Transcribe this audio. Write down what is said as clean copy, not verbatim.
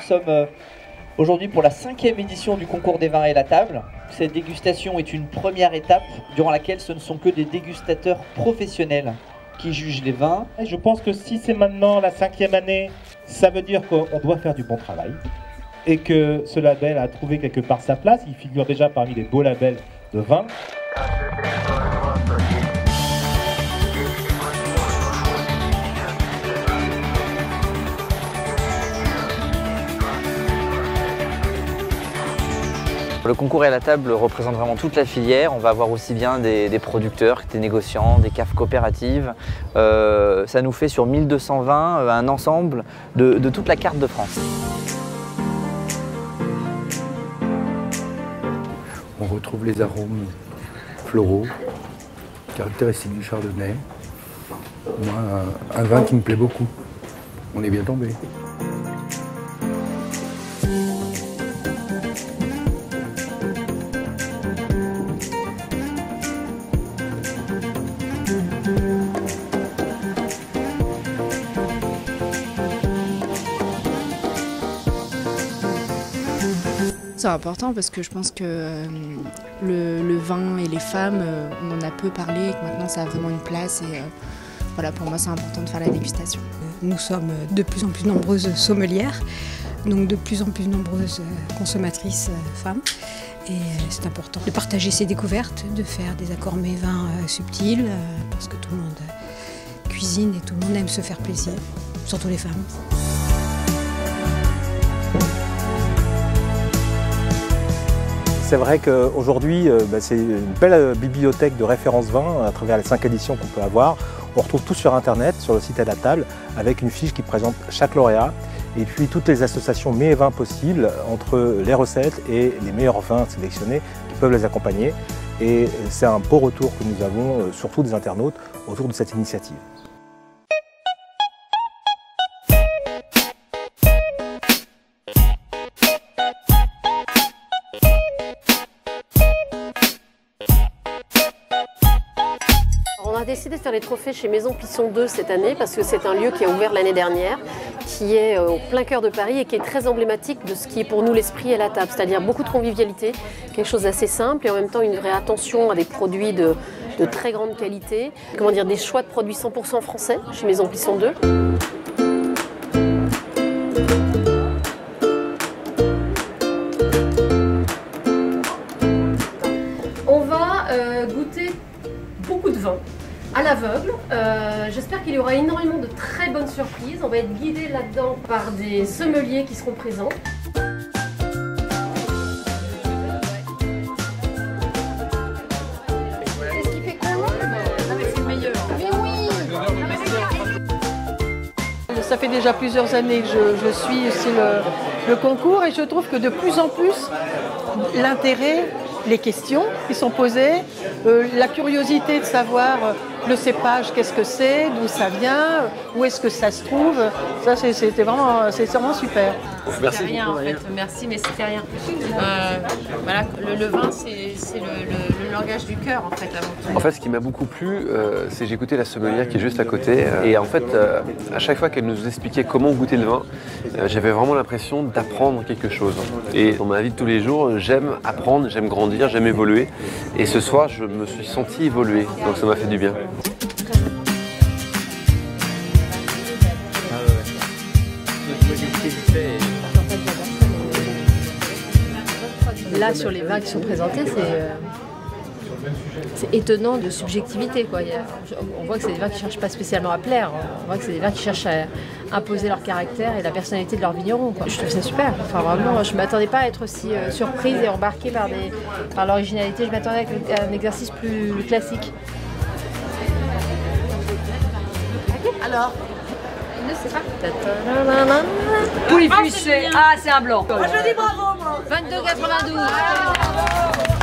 sommes aujourd'hui pour la 5e édition du concours des vins et la table. Cette dégustation est une première étape durant laquelle ce ne sont que des dégustateurs professionnels qui jugent les vins. Je pense que si c'est maintenant la 5e année, ça veut dire qu'on doit faire du bon travail et que ce label a trouvé quelque part sa place. Il figure déjà parmi les beaux labels de vin. Le concours et la table représente vraiment toute la filière. On va avoir aussi bien des producteurs, des négociants, des caves coopératives. Ça nous fait sur 1220 un ensemble de toute la carte de France. On retrouve les arômes floraux, caractéristiques du chardonnay. Moi, un vin qui me plaît beaucoup. On est bien tombé. C'est important parce que je pense que le vin et les femmes, on en a peu parlé et que maintenant ça a vraiment une place. Et voilà, pour moi c'est important de faire la dégustation. Nous sommes de plus en plus nombreuses sommelières, donc de plus en plus nombreuses consommatrices femmes. Et c'est important de partager ces découvertes, de faire des accords mets-vins subtils, parce que tout le monde cuisine et tout le monde aime se faire plaisir, surtout les femmes. C'est vrai qu'aujourd'hui, c'est une belle bibliothèque de références vins à travers les 5 éditions qu'on peut avoir. On retrouve tout sur Internet, sur le site à la table, avec une fiche qui présente chaque lauréat et puis toutes les associations mets et vins possibles entre les recettes et les meilleurs vins sélectionnés qui peuvent les accompagner. Et c'est un beau retour que nous avons, surtout des internautes, autour de cette initiative. On a décidé de faire les trophées chez Maison Plisson 2 cette année parce que c'est un lieu qui a ouvert l'année dernière, qui est au plein cœur de Paris et qui est très emblématique de ce qui est pour nous l'esprit à la table, c'est-à-dire beaucoup de convivialité, quelque chose d'assez simple et en même temps une vraie attention à des produits de très grande qualité. Comment dire, des choix de produits 100% français chez Maison Plisson 2. On va goûter beaucoup de vin à l'aveugle. J'espère qu'il y aura énormément de très bonnes surprises. On va être guidé là-dedans par des sommeliers qui seront présents. Qu'est-ce qui fait quoi? C'est le meilleur. Mais oui. Ça fait déjà plusieurs années que je suis aussi le concours et je trouve que de plus en plus l'intérêt, les questions qui sont posées, la curiosité de savoir le cépage, qu'est-ce que c'est, d'où ça vient, où est-ce que ça se trouve, ça c'est vraiment super. Merci. C'était rien en fait, merci mais c'était rien. Voilà, le vin c'est le langage du cœur en fait avant tout. En fait ce qui m'a beaucoup plu, c'est que j'ai écouté la sommelière qui est juste à côté et en fait à chaque fois qu'elle nous expliquait comment goûter le vin, j'avais vraiment l'impression d'apprendre quelque chose. Et dans ma vie de tous les jours, j'aime apprendre, j'aime grandir, j'aime évoluer et ce soir je me suis senti évoluer, donc ça m'a fait du bien. Là, sur les vins qui sont présentés, c'est étonnant de subjectivité, quoi. On voit que c'est des vins qui ne cherchent pas spécialement à plaire. On voit que c'est des vins qui cherchent à imposer leur caractère et la personnalité de leur vigneron, quoi. Je trouve ça super. Enfin, vraiment, je ne m'attendais pas à être aussi surprise et embarquée par l'originalité. Je m'attendais à un exercice plus classique. Alors, c'est ça. Poulet fiché. Ah, c'est un blanc. je dis bravo, moi. 22,92.